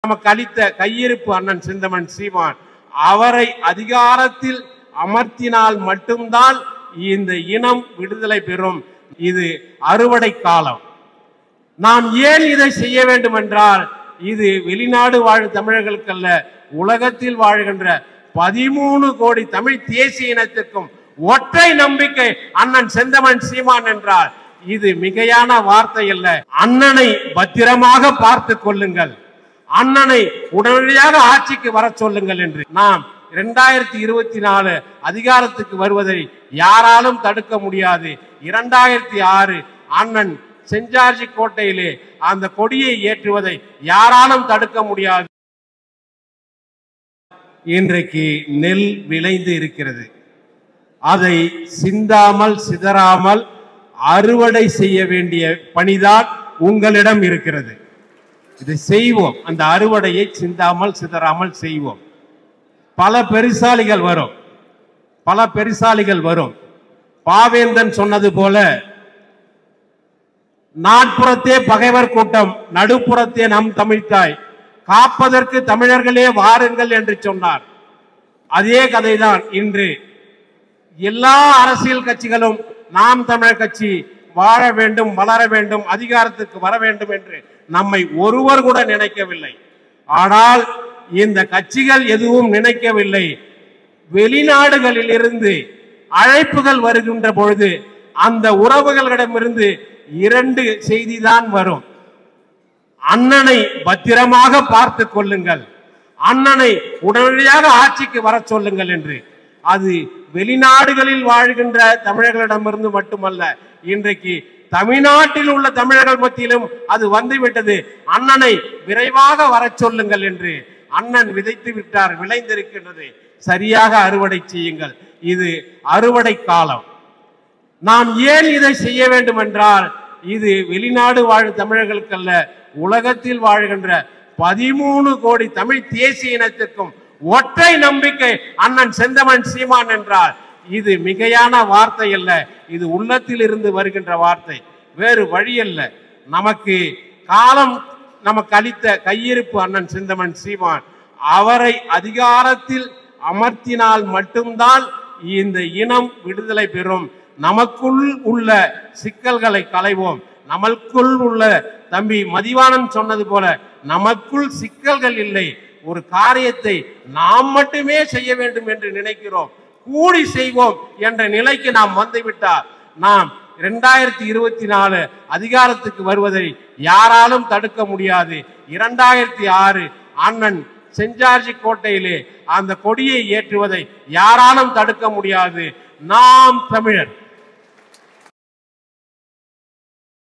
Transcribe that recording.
நமக்கு அளித்த கையிருப்பு அண்ணன் செந்தமன் சீமான் அவரை அதிகாரத்தில் அமர்த்தினால் மட்டும்தான் இந்த இனம் விடுதலை பெறும். இது அறுவடை காலம். நாம் ஏன் இதை செய்ய வேண்டும் என்றால், இது வெளிநாடு வாழும் தமிழர்களுக்கல்ல, உலகத்தில் வாழ்கின்ற 13 கோடி தமிழ் தேசிய இனத்திற்கும் ஒற்றை நம்பிக்கை அண்ணன் செந்தமன் சீமான் என்றால் இது மிகையான வார்த்தை அல்ல. அண்ணனை பத்திரமாக பார்த்து கொள்ளுங்கள், அண்ணனை உடனடியாக ஆட்சிக்கு வர சொல்லுங்கள் என்று நாம் 2024 அதிகாரத்துக்கு வருவதை யாராலும் தடுக்க முடியாது. 2006 அண்ணன் சென்ட் ஜார்ஜ் கோட்டையிலே அந்த கொடியை ஏற்றுவதை யாராலும் தடுக்க முடியாது. இன்றைக்கு நெல் விளைந்து இருக்கிறது. அதை சிந்தாமல் சிதறாமல் அறுவடை செய்ய வேண்டிய பணிதான் உங்களிடம் இருக்கிறது. இதை செய்வோம். அந்த அறுவடையை சிந்தாமல் சிதறாமல் செய்வோம். பல பெருசாலிகள் வரும். பாவேந்தன் சொன்னது போல, நாட்புறத்தே பகைவர் கூட்டம், நடுப்புறத்தே நம் தமிழ்த்தாய், காப்பதற்கு தமிழர்களே வாருங்கள் என்று சொன்னார். அதே கதைதான் இன்று எல்லா அரசியல் கட்சிகளும் நாம் தமிழர் கட்சி வாழ வேண்டும், வளர வேண்டும், அதிகாரத்துக்கு வர வேண்டும் என்று நம்மை ஒருவர் கூட நினைக்கவில்லை. ஆனால் இந்த கட்சிகள் எதுவும் நினைக்கவில்லை. வெளிநாடுகளில் இருந்து அழைப்புகள் வருகின்ற பொழுது அந்த உறவுகளிடமிருந்து 2 செய்தி தான் வரும். அண்ணனை பத்திரமாக பார்த்து கொள்ளுங்கள், அண்ணனை உடனடியாக ஆட்சிக்கு வர சொல்லுங்கள் என்று. அது வெளிநாடுகளில் வாழ்கின்ற தமிழர்களிடமிருந்து மட்டுமல்ல, இன்றைக்கு தமிழ்நாட்டில் உள்ள தமிழர்கள் மத்தியிலும் அது வந்துவிட்டது. அண்ணனை விரைவாக வர சொல்லுங்கள் என்று. அண்ணன் விதைத்து விட்டார், விளைந்திருக்கின்றது. சரியாக அறுவடை செய்யுங்கள். இது அறுவடை காலம். நாம் ஏன் இதை செய்ய வேண்டும் என்றால், இது வெளிநாடு வாழும் தமிழர்களுக்கல்ல, உலகத்தில் வாழ்கின்ற 13 கோடி தமிழ் தேசிய இனத்திற்கும் ஒற்றை நம்பிக்கை அண்ணன் செந்தமன் சீமான் என்றால் இது மிகையான வார்த்தை அல்ல. இது உள்ளத்தில் இருந்து வருகின்ற வார்த்தை, வேறு வழி அல்ல. நமக்கு காலம் நமக்கு அளித்த கையிருப்பு அண்ணன் செந்தமன் சீமான் அவரை அதிகாரத்தில் அமர்த்தினால் மட்டும்தான் இந்த இனம் விடுதலை பெறும். நமக்குள் உள்ள சிக்கல்களை களைவோம். நமக்குள் உள்ள தம்பி மதிவாணன் சொன்னது போல, நமக்குள் சிக்கல்கள் இல்லை. ஒரு காரியத்தை நாம் மட்டுமே செய்ய வேண்டும் என்று நினைக்கிறோம். கூடி செய்வோம் என்ற நிலைக்கு நாம் வந்துவிட்டால் நாம் 2024 அதிகாரத்துக்கு வருவதை யாராலும் தடுக்க முடியாது. 2006 அண்ணன் சென்ட் ஜார்ஜ் கோட்டையிலே அந்த கொடியை ஏற்றுவதை யாராலும் தடுக்க முடியாது. நாம் தமிழர்.